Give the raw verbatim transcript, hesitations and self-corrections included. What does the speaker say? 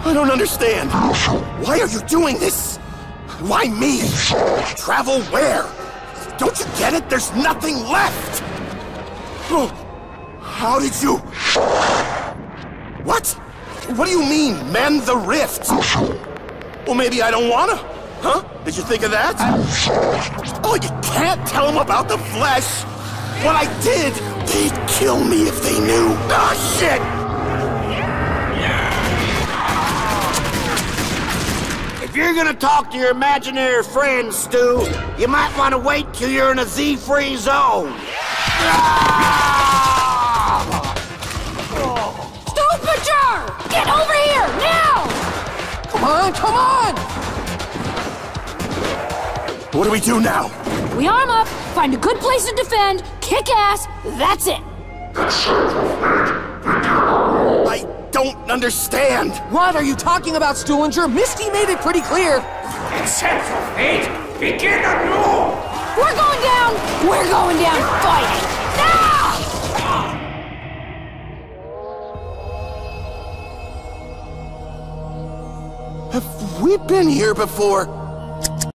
I don't understand. Why are you doing this? Why me? Travel where? Don't you get it? There's nothing left! Oh, how did you... What? What do you mean, mend the rift? Well, maybe I don't wanna. Huh? Did you think of that? Oh, you can't tell them about the flesh! What I did, they'd kill me if they knew. Ah, shit! If you're gonna talk to your imaginary friends, Stu, you might want to wait till you're in a Z-free zone. Stupiger! Get over here, now! Come on, come on! What do we do now? We arm up, find a good place to defend, kick ass, that's it! I don't understand! What are you talking about, Stuhlinger? Misty made it pretty clear. Accept your fate! Begin anew! We're going down! We're going down fighting! Now! Have we been here before?